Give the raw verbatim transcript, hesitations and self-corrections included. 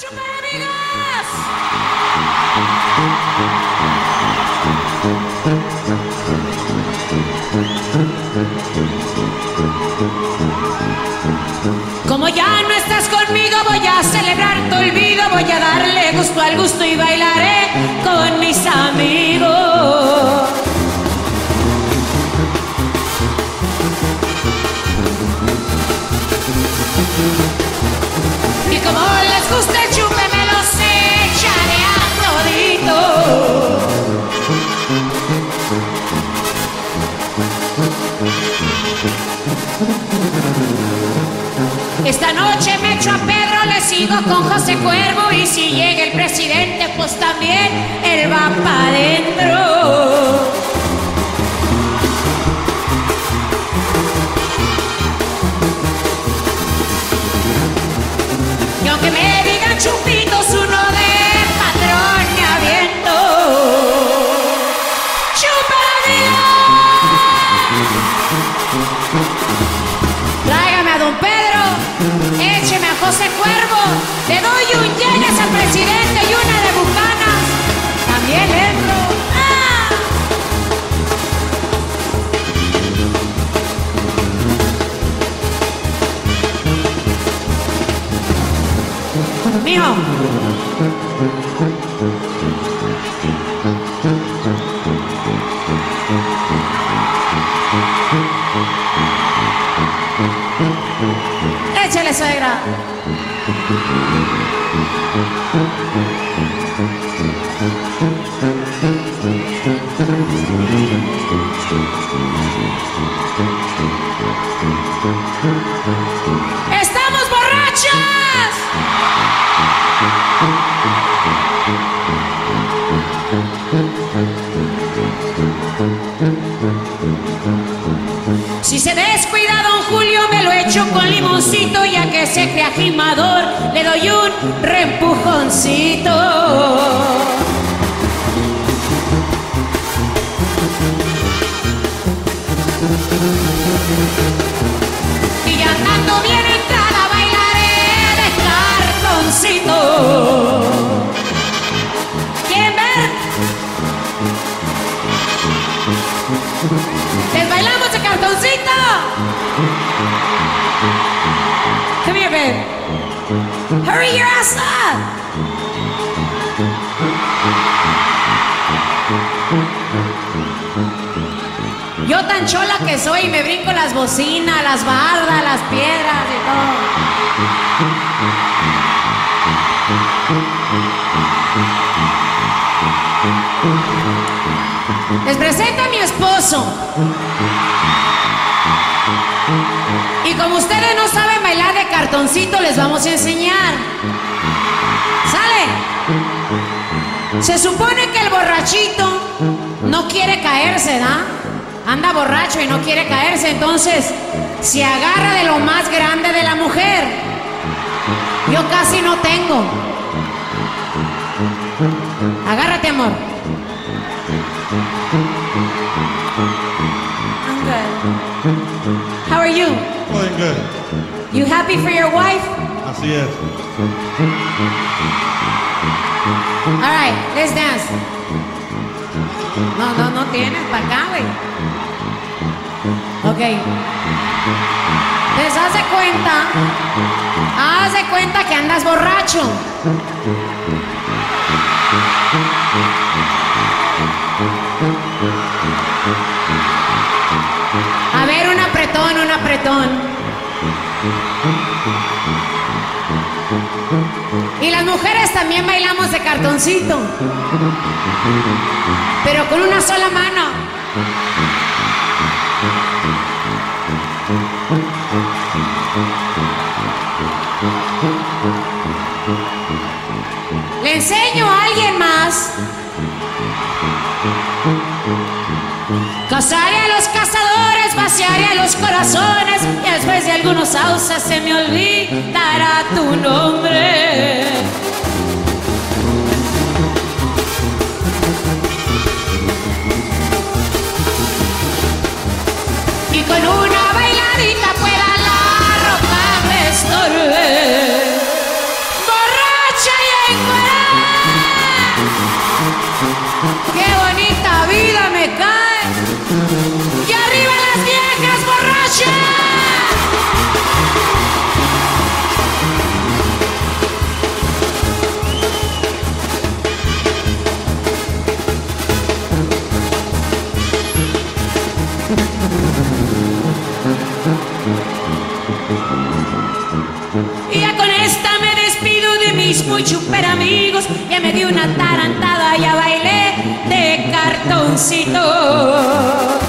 chupar, amigas! Como ya no estás conmigo, voy a celebrar tu olvido, voy a darle gusto al gusto y bailaré con mis amigos. Y como les gusta el chupe, me los echaré a todito. Esta noche me echo a Pedro, le sigo con José Cuervo, y si llega el presidente, pues también él va pa' adentro. Y aunque me digan chupitos, uno de patrón me aviento. ¡Chupa, amiga! Tráigame a don Pedro, écheme a José Cuervo, le doy un llenes al presidente y una de bucanas. También entro. ¡Ah! Mijo. Échale, suegra. ¡Estamos borrachas! Si se descuida don Julio, me lo echo con limoncito, ya que se crea gimador, le doy un reempujoncito. Y ya andando bien entrada, bailaré de cartoncito. ¿Quieren ver? ¿Les bailamos de cartoncito? Come here, babe. Hurry your ass up. Yo tan chola que soy, me brinco las bocinas, las bardas, las piedras y todo. Les presento a mi esposo. Y como ustedes no saben bailar de cartoncito, les vamos a enseñar. ¿Sale? Se supone que el borrachito no quiere caerse, ¿da? Anda borracho y no quiere caerse, entonces se agarra de lo más grande de la mujer. Yo casi no tengo. Agárrate, amor. I'm good. How are you? Doing good. You happy for your wife? Así es. All right, let's dance. No, no, no tienes para acá, güey. Ok. Entonces, haz de cuenta, haz de cuenta que andas borracho. A ver, un apretón, un apretón. Y las mujeres también bailamos de cartoncito, pero con una sola mano. Le enseño a alguien más. Cazaré a los cazadores, vaciaré a los corazones, y después de algunos sauces se me olvidará tu nombre. Y con una bailadita pueda la ropa me estorbe. ¡Borracha! Y ya con esta me despido de mis muy super amigos. Ya me di una tarantada, ya bailé de cartoncito.